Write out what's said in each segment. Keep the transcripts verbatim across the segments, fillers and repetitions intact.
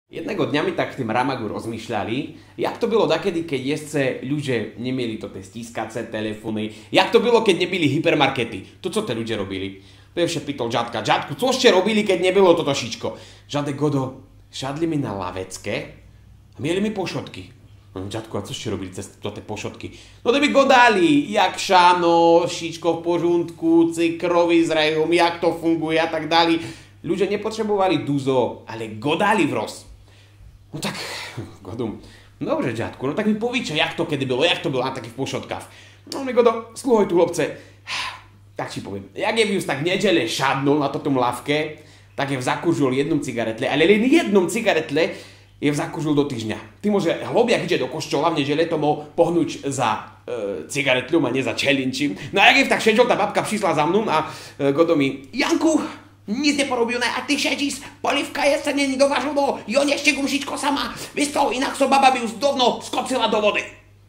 Jednego dňa mi tak v tým Ramagu rozmýšľali, jak to bylo dakedy, keď jezdce ľudia nemieli to tie stískace telefony, jak to bylo, keď nebyli hypermarkety. To co te ľudia robili? Pevše pýtol Žadka, Žadku, co ste robili, keď nebylo toto šičko? Žadek Godo, šadli mi na lavecke a mieli mi pošotky. Žadku, a co ste robili cez to tie pošotky? No to by godali, jak šáno, šičko v požuntku, cykrovi zrejom, jak to funguje a tak dále. Ľudia nepotrebovali duzo, ale godali vroz. No tak, Godum, dobre, Žadku, no tak mi povíča, jak to kedy bylo, jak to bylo na takých pošotkách. No mi Godo, sluhoj tu, hlopce. Tak si poviem, jak je Vius tak nedele šadnul na tom lavke, tak je vzakužil jednom cigaretle, ale len jednom cigaretle je vzakužil do týždňa. Ty môže hlobiak ide do koščola v nedele, to mohol pohnúť za e, cigaretľom a nie za čelinčím. No a jak je tak šedžol, tá babka přišla za mnou a e, Godo mi, Janku, nic neporobil, a ty šedíš, polivka je sa není dovažilo, jo ešte gumšičko sama, víš to, inak so baba by už dovno skopcila do vody.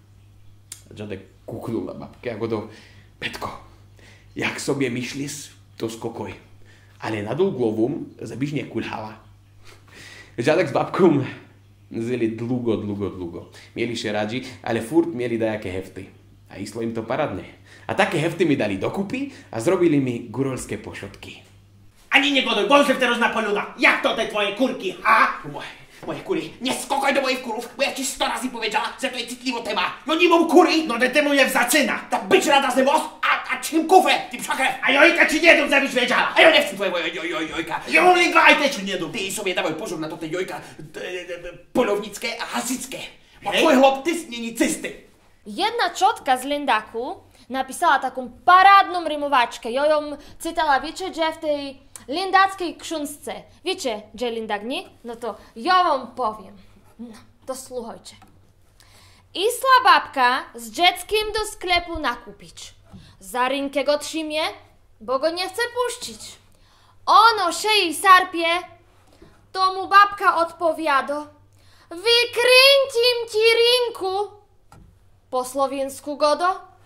Žadek kúknul na babke a Godo, Petko, jak sobie myšlis, to skokoj, ale nadol głową, żebyś nie kulhala. Žadek s babkom zjeli długo, długo, długo. Mieli się radzi, ale furt mieli dajaké hefty. A išlo im to paradne. A také hefty mi dali dokupy a zrobili mi górolské pošotky. Ani nie goduj, bądź teraz na poluna. Jak to te twoje kurki, ha? Moje, Moje kury, nie skokaj do moich kurów, bo ja ci sto razy powiedziała, że to jest citliwo tema. No nie mam kury, no de temu nie zaczyna. Ta być rada z most, a, a czym kufę, ty pszakę. A jojka ci nie dum, żebyś wiedziała. A ja nie chcę twojego joj, joj, jojka. Ja mam lingwa, a ty ci nie dum. Ty sobie dawaj pozór na to te jojka polownickie a hasickie. Bo twój chłop ty nie cysty. Jedna čotka z Lindaku napísala takú parádnu rimovačke. Jo jom citala, viete, že v tej lindáckej kšunsce. Viete, že Lindak nie? No to jo vám poviem. No, to sluhojče. Išla babka s detským do sklepu nakúpič. Zarinke go trzymie, bo go nie chce puścić. Ono šeji sarpie, tomu babka odpowiado. Wykręcim ci rinku. Po slovensku, Godo?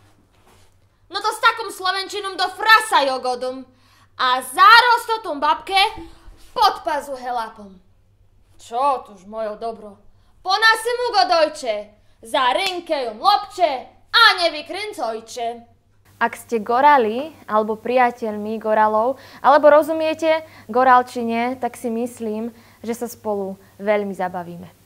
No to s takom slovenčinom do frasa, jo, Godum. A zaroz to tom babke pod pazuhe lapom. Čo tuž, mojo dobro? Po nasimu, Godojče, za rinkejom lopče a nevykręcojče. Ak ste gorali, alebo priateľmi goralov, alebo rozumiete goralčine, tak si myslím, že sa spolu veľmi zabavíme.